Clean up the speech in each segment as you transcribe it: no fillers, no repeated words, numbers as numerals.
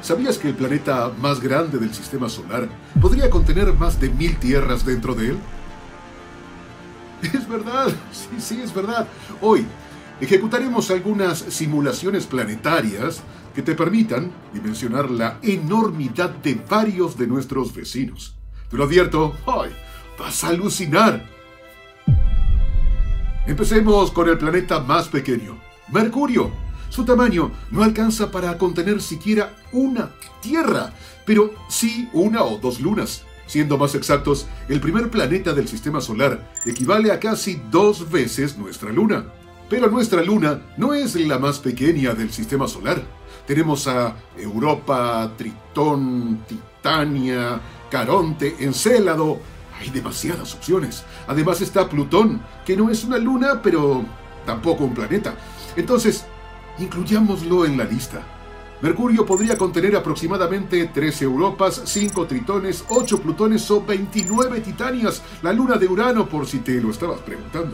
¿Sabías que el planeta más grande del sistema solar podría contener más de 1000 tierras dentro de él? Es verdad, sí, es verdad. Hoy ejecutaremos algunas simulaciones planetarias que te permitan dimensionar la enormidad de varios de nuestros vecinos. Te lo advierto, hoy vas a alucinar. Empecemos con el planeta más pequeño, Mercurio. Su tamaño no alcanza para contener siquiera una Tierra, pero sí una o dos lunas. Siendo más exactos, el primer planeta del sistema solar equivale a casi 2 veces nuestra Luna. Pero nuestra Luna no es la más pequeña del sistema solar. Tenemos a Europa, Tritón, Titania, Caronte, Encélado. Hay demasiadas opciones. Además está Plutón, que no es una luna, pero tampoco un planeta. Entonces, incluyámoslo en la lista. Mercurio podría contener aproximadamente 13 Europas, 5 Tritones, 8 Plutones o 29 Titanias, la luna de Urano, por si te lo estabas preguntando.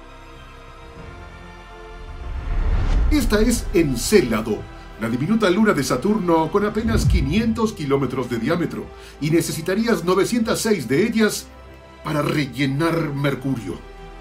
Esta es Encélado, la diminuta luna de Saturno con apenas 500 kilómetros de diámetro, y necesitarías 906 de ellas para rellenar Mercurio.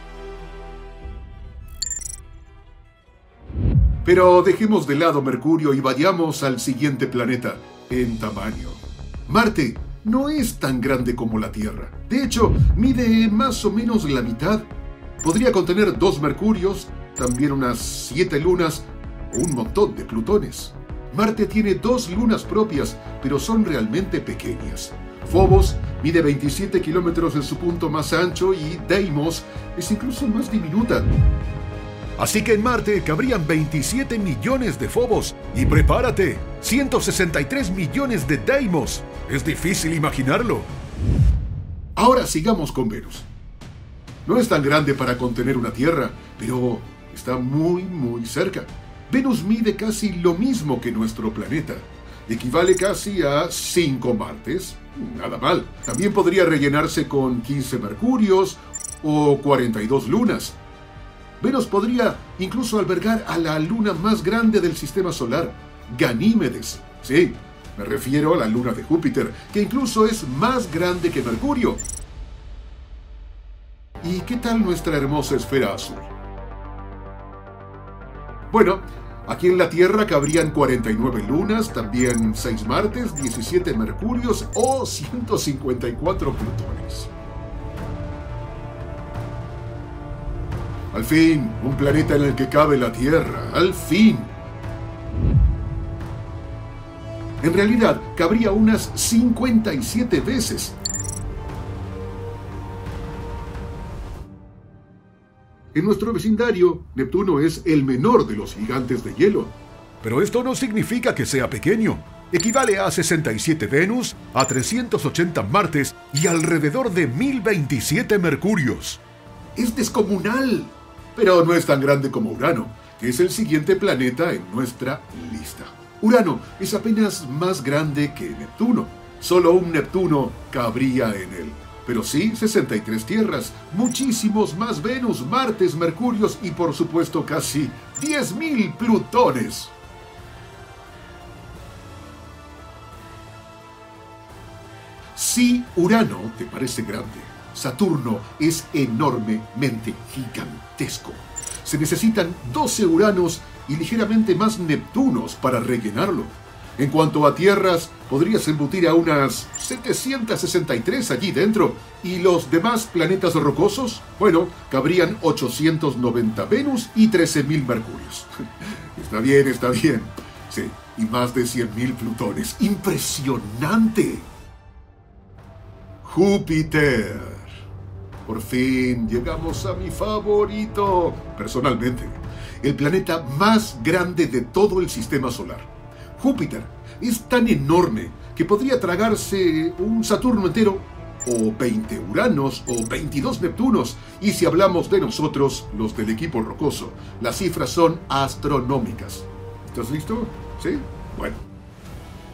Pero dejemos de lado Mercurio y vayamos al siguiente planeta en tamaño. Marte no es tan grande como la Tierra. De hecho, mide más o menos la mitad. Podría contener 2 Mercurios, también unas 7 lunas o un montón de Plutones. Marte tiene 2 lunas propias, pero son realmente pequeñas. Phobos mide 27 kilómetros en su punto más ancho y Deimos es incluso más diminuta. Así que en Marte cabrían 27 millones de Phobos. Y prepárate, 163 millones de Deimos. Es difícil imaginarlo. Ahora sigamos con Venus. No es tan grande para contener una Tierra, pero está muy cerca. Venus mide casi lo mismo que nuestro planeta. Equivale casi a 5 Martes. Nada mal. También podría rellenarse con 15 Mercurios o 42 lunas. Venus podría incluso albergar a la luna más grande del sistema solar, Ganímedes. Sí, me refiero a la luna de Júpiter, que incluso es más grande que Mercurio. ¿Y qué tal nuestra hermosa esfera azul? Bueno, aquí en la Tierra cabrían 49 lunas, también 6 Martes, 17 Mercurios o 154 Plutones. Al fin, un planeta en el que cabe la Tierra. ¡Al fin! En realidad, cabría unas 57 veces. En nuestro vecindario, Neptuno es el menor de los gigantes de hielo. Pero esto no significa que sea pequeño. Equivale a 67 Venus, a 380 Martes y alrededor de 1027 Mercurios. ¡Es descomunal! Pero no es tan grande como Urano, que es el siguiente planeta en nuestra lista. Urano es apenas más grande que Neptuno. Solo un Neptuno cabría en él. Pero sí 63 tierras, muchísimos más Venus, Martes, Mercurios y por supuesto casi 10.000 Plutones. Si Urano te parece grande, Saturno es enormemente gigantesco. Se necesitan 12 Uranos y ligeramente más Neptunos para rellenarlo. En cuanto a tierras, podrías embutir a unas 763 allí dentro. ¿Y los demás planetas rocosos? Bueno, cabrían 890 Venus y 13.000 Mercurios. Está bien. Sí, y más de 100.000 Plutones. ¡Impresionante! Júpiter. Por fin llegamos a mi favorito, personalmente, el planeta más grande de todo el sistema solar. Júpiter es tan enorme que podría tragarse un Saturno entero, o 20 Uranos, o 22 Neptunos. Y si hablamos de nosotros, los del equipo rocoso, las cifras son astronómicas. ¿Estás listo? ¿Sí? Bueno.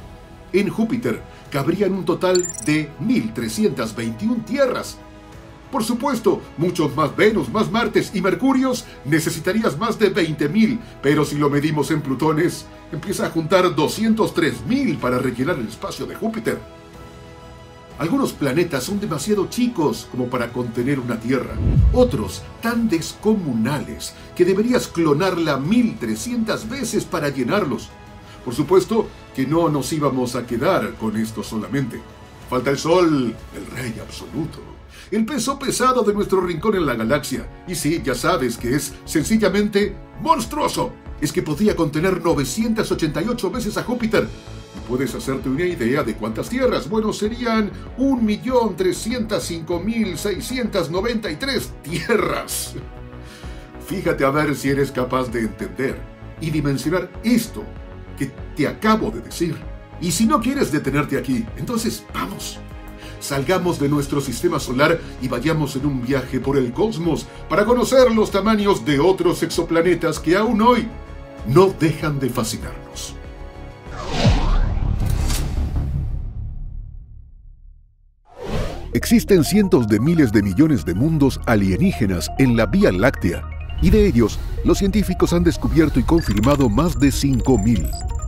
En Júpiter cabrían un total de 1.321 tierras. Por supuesto, muchos más Venus, más Martes y Mercurios, necesitarías más de 20.000, pero si lo medimos en plutones, empieza a juntar 203.000 para rellenar el espacio de Júpiter. Algunos planetas son demasiado chicos como para contener una Tierra, otros tan descomunales que deberías clonarla 1300 veces para llenarlos. Por supuesto que no nos íbamos a quedar con esto solamente. Falta el Sol, el rey absoluto, el peso pesado de nuestro rincón en la galaxia. Y sí, ya sabes que es sencillamente monstruoso. Es que podría contener 988 veces a Júpiter. Y puedes hacerte una idea de cuántas tierras. Bueno, serían 1.305.693 tierras. Fíjate a ver si eres capaz de entender y dimensionar esto que te acabo de decir. Y si no quieres detenerte aquí, entonces vamos. Salgamos de nuestro sistema solar y vayamos en un viaje por el cosmos para conocer los tamaños de otros exoplanetas que aún hoy no dejan de fascinarnos. Existen cientos de miles de millones de mundos alienígenas en la Vía Láctea, y de ellos, los científicos han descubierto y confirmado más de 5.000.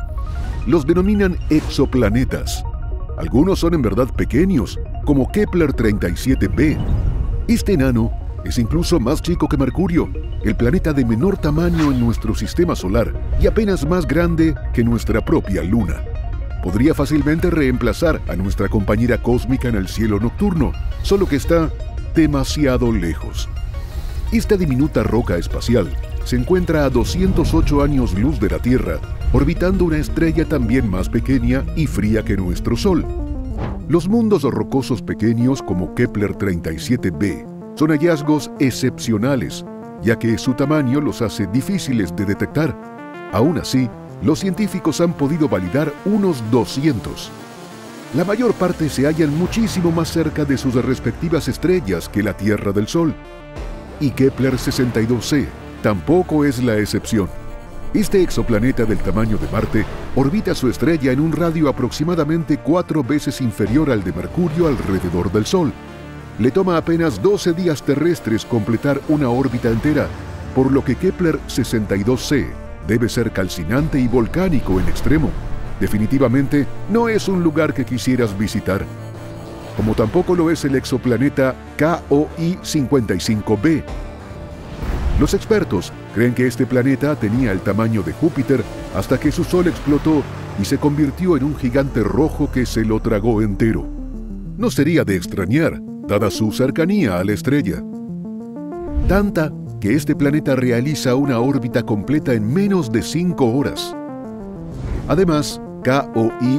Los denominan exoplanetas. Algunos son en verdad pequeños, como Kepler 37b. Este enano es incluso más chico que Mercurio, el planeta de menor tamaño en nuestro sistema solar y apenas más grande que nuestra propia Luna. Podría fácilmente reemplazar a nuestra compañera cósmica en el cielo nocturno, solo que está demasiado lejos. Esta diminuta roca espacial se encuentra a 208 años luz de la Tierra, orbitando una estrella también más pequeña y fría que nuestro Sol. Los mundos rocosos pequeños como Kepler 37b son hallazgos excepcionales, ya que su tamaño los hace difíciles de detectar. Aún así, los científicos han podido validar unos 200. La mayor parte se hallan muchísimo más cerca de sus respectivas estrellas que la Tierra del Sol. Y Kepler 62c tampoco es la excepción. Este exoplaneta del tamaño de Marte orbita su estrella en un radio aproximadamente 4 veces inferior al de Mercurio alrededor del Sol. Le toma apenas 12 días terrestres completar una órbita entera, por lo que Kepler 62c debe ser calcinante y volcánico en extremo. Definitivamente no es un lugar que quisieras visitar. Como tampoco lo es el exoplaneta KOI 55b. Los expertos creen que este planeta tenía el tamaño de Júpiter hasta que su Sol explotó y se convirtió en un gigante rojo que se lo tragó entero. No sería de extrañar, dada su cercanía a la estrella. Tanta que este planeta realiza una órbita completa en menos de 5 horas. Además, KOI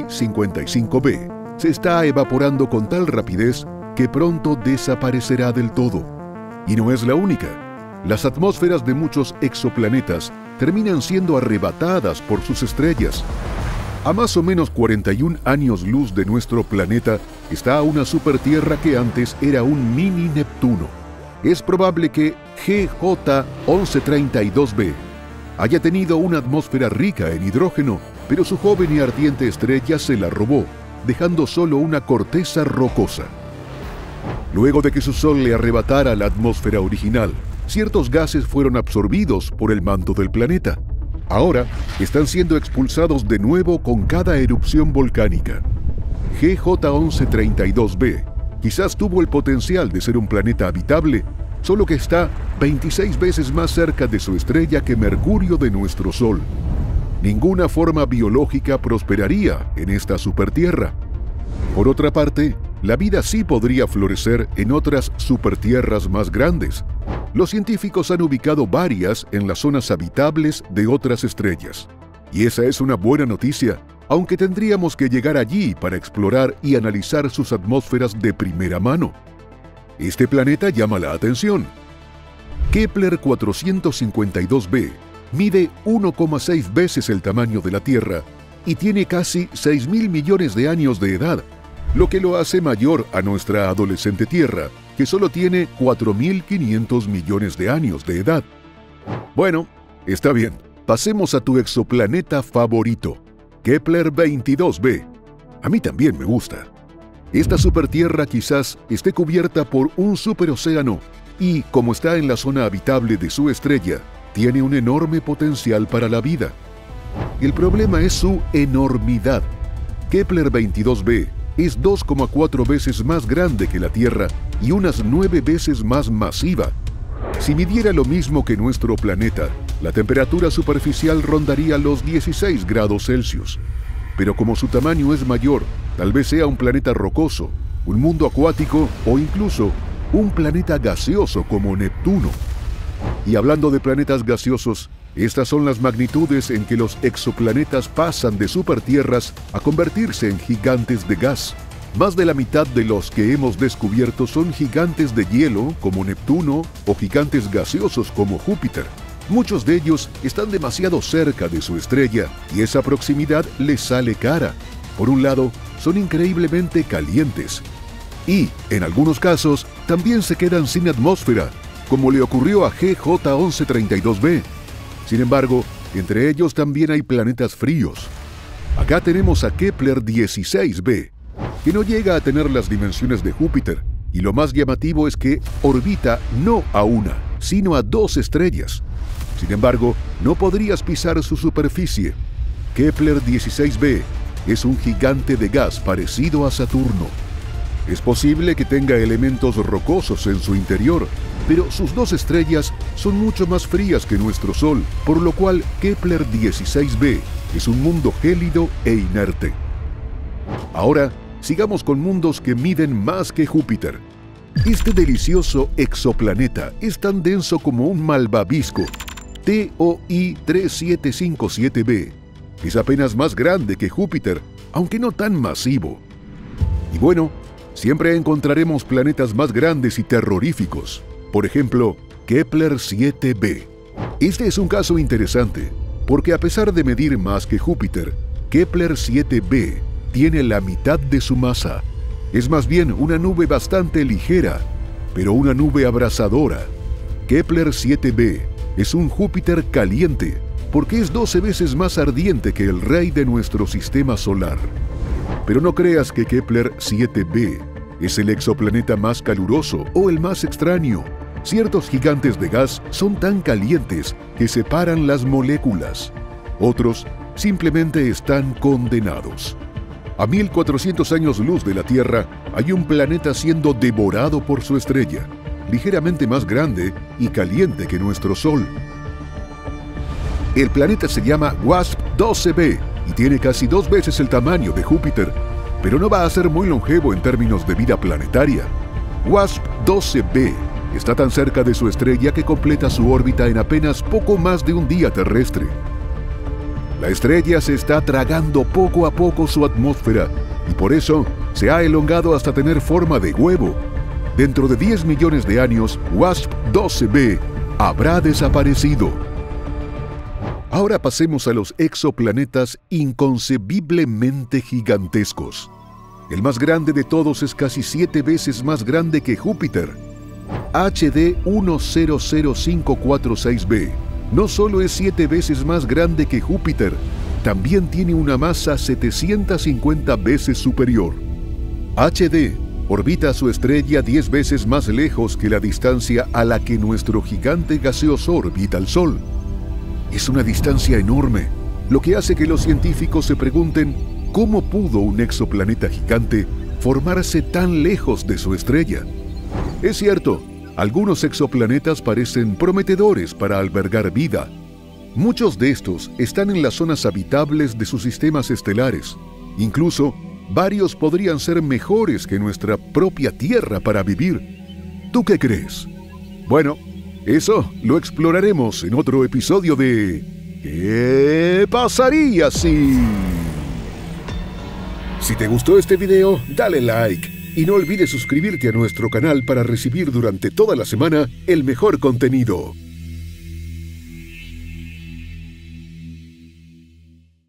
55b se está evaporando con tal rapidez que pronto desaparecerá del todo. Y no es la única. Las atmósferas de muchos exoplanetas terminan siendo arrebatadas por sus estrellas. A más o menos 41 años luz de nuestro planeta está una supertierra que antes era un mini Neptuno. Es probable que GJ 1132b haya tenido una atmósfera rica en hidrógeno, pero su joven y ardiente estrella se la robó, dejando solo una corteza rocosa. Luego de que su Sol le arrebatara la atmósfera original, ciertos gases fueron absorbidos por el manto del planeta. Ahora están siendo expulsados de nuevo con cada erupción volcánica. GJ 1132b quizás tuvo el potencial de ser un planeta habitable, solo que está 26 veces más cerca de su estrella que Mercurio de nuestro Sol. Ninguna forma biológica prosperaría en esta supertierra. Por otra parte, la vida sí podría florecer en otras supertierras más grandes. Los científicos han ubicado varias en las zonas habitables de otras estrellas. Y esa es una buena noticia, aunque tendríamos que llegar allí para explorar y analizar sus atmósferas de primera mano. Este planeta llama la atención. Kepler 452b mide 1,6 veces el tamaño de la Tierra y tiene casi 6.000 millones de años de edad, lo que lo hace mayor a nuestra adolescente Tierra, que solo tiene 4.500 millones de años de edad. Bueno, está bien, pasemos a tu exoplaneta favorito, Kepler 22b. A mí también me gusta. Esta supertierra quizás esté cubierta por un superocéano y, como está en la zona habitable de su estrella, tiene un enorme potencial para la vida. El problema es su enormidad. Kepler 22b es 2,4 veces más grande que la Tierra y unas 9 veces más masiva. Si midiera lo mismo que nuestro planeta, la temperatura superficial rondaría los 16 grados Celsius. Pero como su tamaño es mayor, tal vez sea un planeta rocoso, un mundo acuático o incluso un planeta gaseoso como Neptuno. Y hablando de planetas gaseosos, estas son las magnitudes en que los exoplanetas pasan de supertierras a convertirse en gigantes de gas. Más de la mitad de los que hemos descubierto son gigantes de hielo como Neptuno o gigantes gaseosos como Júpiter. Muchos de ellos están demasiado cerca de su estrella y esa proximidad les sale cara. Por un lado, son increíblemente calientes y, en algunos casos, también se quedan sin atmósfera, como le ocurrió a GJ 1132b. Sin embargo, entre ellos también hay planetas fríos. Acá tenemos a Kepler 16b, que no llega a tener las dimensiones de Júpiter, y lo más llamativo es que orbita no a una, sino a 2 estrellas. Sin embargo, no podrías pisar su superficie. Kepler 16b es un gigante de gas parecido a Saturno. Es posible que tenga elementos rocosos en su interior, pero sus 2 estrellas son mucho más frías que nuestro Sol, por lo cual Kepler 16b es un mundo gélido e inerte. Ahora, sigamos con mundos que miden más que Júpiter. Este delicioso exoplaneta es tan denso como un malvavisco. TOI 3757b es apenas más grande que Júpiter, aunque no tan masivo. Y bueno, siempre encontraremos planetas más grandes y terroríficos. Por ejemplo, Kepler 7b. Este es un caso interesante, porque a pesar de medir más que Júpiter, Kepler 7b tiene la mitad de su masa. Es más bien una nube bastante ligera, pero una nube abrasadora. Kepler 7b es un Júpiter caliente, porque es 12 veces más ardiente que el rey de nuestro sistema solar. Pero no creas que Kepler 7b es el exoplaneta más caluroso o el más extraño. Ciertos gigantes de gas son tan calientes que separan las moléculas. Otros simplemente están condenados. A 1400 años luz de la Tierra hay un planeta siendo devorado por su estrella, ligeramente más grande y caliente que nuestro Sol. El planeta se llama WASP-12b y tiene casi 2 veces el tamaño de Júpiter, pero no va a ser muy longevo en términos de vida planetaria. WASP-12b está tan cerca de su estrella que completa su órbita en apenas poco más de un día terrestre. La estrella se está tragando poco a poco su atmósfera y por eso se ha elongado hasta tener forma de huevo. Dentro de 10 millones de años, WASP-12b habrá desaparecido. Ahora pasemos a los exoplanetas inconcebiblemente gigantescos. El más grande de todos es casi 7 veces más grande que Júpiter. HD 100546b no solo es 7 veces más grande que Júpiter, también tiene una masa 750 veces superior. HD orbita a su estrella 10 veces más lejos que la distancia a la que nuestro gigante gaseoso orbita al Sol. Es una distancia enorme, lo que hace que los científicos se pregunten cómo pudo un exoplaneta gigante formarse tan lejos de su estrella. Es cierto, algunos exoplanetas parecen prometedores para albergar vida. Muchos de estos están en las zonas habitables de sus sistemas estelares. Incluso, varios podrían ser mejores que nuestra propia Tierra para vivir. ¿Tú qué crees? Bueno, eso lo exploraremos en otro episodio de ¿Qué pasaría si? Si te gustó este video, dale like y no olvides suscribirte a nuestro canal para recibir durante toda la semana el mejor contenido.